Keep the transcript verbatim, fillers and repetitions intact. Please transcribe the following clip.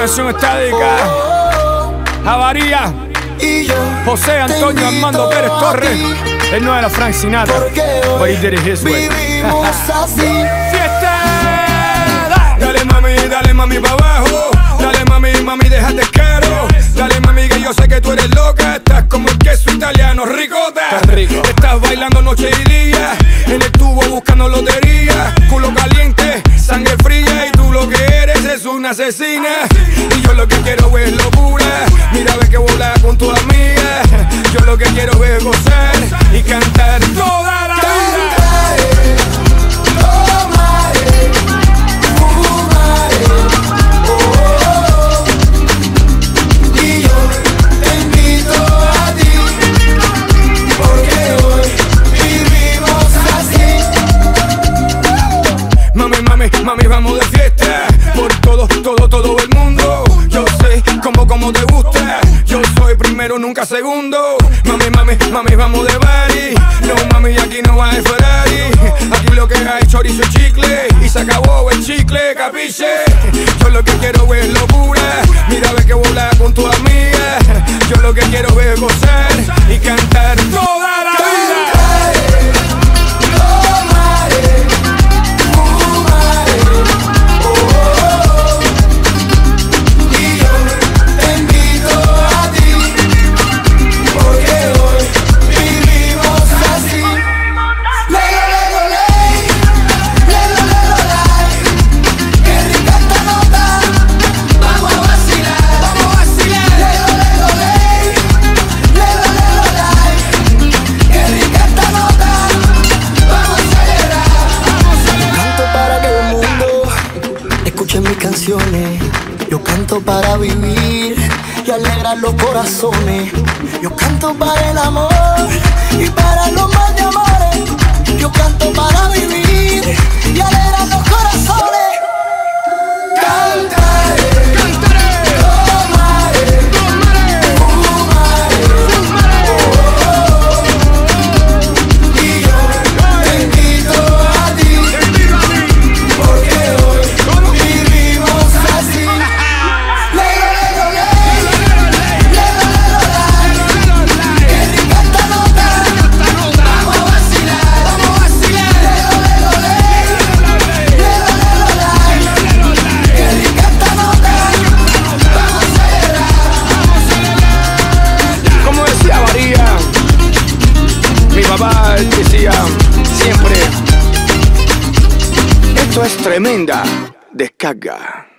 canción está dedicada a María, José Antonio Armando Pérez Torres. Él no era Frank Sinatra, but he did it his way. Fiesta. Dale mami, dale mami pa' abajo. Dale mami, mami, déjate caro. Dale mami que yo sé que tú eres loca. Estás como el queso italiano, ricota. Estás rico. Estás bailando noche y día, en el tubo buscando lotería. Culo caliente, sangre fría, y tú lo que eres es una asesina. Y yo lo que quiero es locura. Mira, ve que volar con tu amiga. Yo lo que quiero es gozar y cantar toda la vida. Mami, vamos de fiesta por todo, todo, todo el mundo. Yo sé cómo, cómo te gusta. Yo soy primero, nunca segundo. Mami, mami, mami, vamos de party. No, mami, aquí no va a Ferrari. Aquí lo que hay chorizo y chicle, y se acabó el chicle, capiche. Yo lo que quiero es locura. Mira, ve que volar con tu amiga. Yo lo que quiero es gozar y cantar toda la vida. Mis canciones, yo canto para vivir y alegrar los corazones. Yo canto para el amor y para los más de amores. Yo canto para vivir y alegrar los corazones. Cantaré, cantaré, tomaré, tomaré, fumaré, fumaré, oh, oh, oh. Y yo te invito a ti, porque hoy papá decía siempre: esto es tremenda descarga.